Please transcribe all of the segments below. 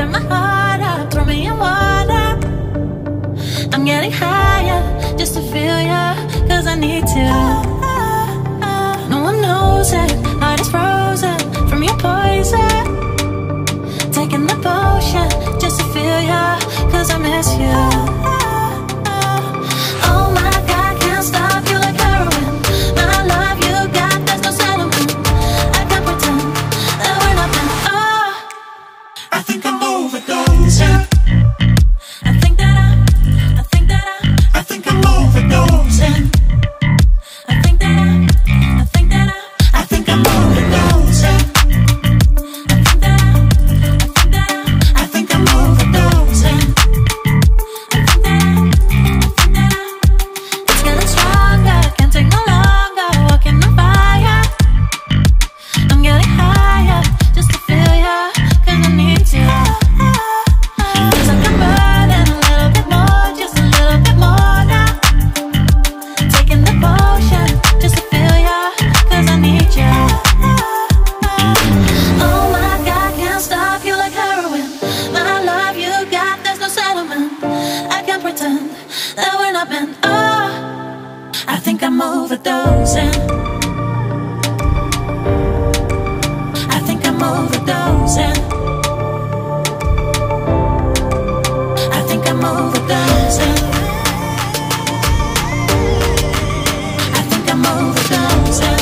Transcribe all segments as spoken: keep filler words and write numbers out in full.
tearing my heart up. Throw me in water. I'm getting higher just to feel ya, cause I need to. No one knows it, heart is frozen from your poison. Taking the potion just to feel ya, cause I miss you. Oh my God, can't stop you like heroin. My love you got, there's no settlement. I can't pretend that we're not meant. Oh, I think I'm overdosing. I think that I, I think that I, I think I'm overdosing. I think that I, I think that I, I think I'm overdosing. I think that I, I think that I, I think I'm overdosing. I think that I, I think that I, it's getting stronger, can't take no longer, walking on fire. I'm getting higher just to feel ya, cause I need to. Feels like I'm burning a little bit more, just a little bit more now. Taking the potion just to feel ya, cause I need ya. Oh my God, can't stop you like heroin. My love you got, there's no settlement. I can't pretend that we're not meant. Oh, I think I'm overdosing. I think I'm overdosing. I think I'm overdosing. I think I'm overdosing.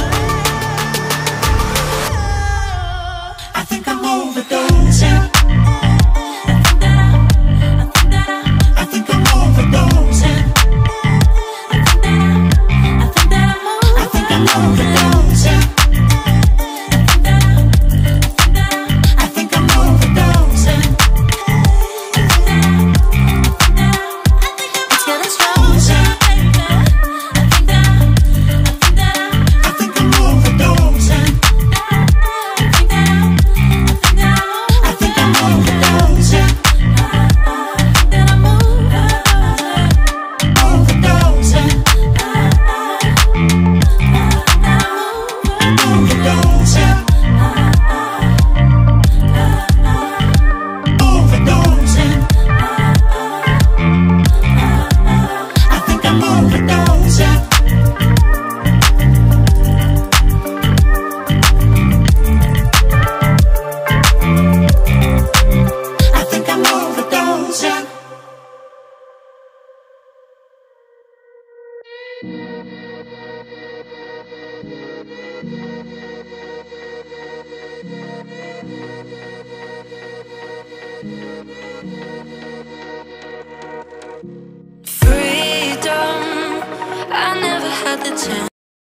I think I'm overdosing. I think that I, I think that I, I think I'm overdosing. I think that I, I think that I'm, I think I'm overdosing. I think that I, I think that I, I think I'm overdosing. I think that I, I think that I, it's getting stronger. I think that I, I think that I, I think I'm overdosing. I think that I, I think that I, I think I'm overdosing. I think that I'm overdosing. Overdosing. Overdosing. Overdosing. I think I'm overdosing. I think I'm overdosing. Freedom, I never had the chance.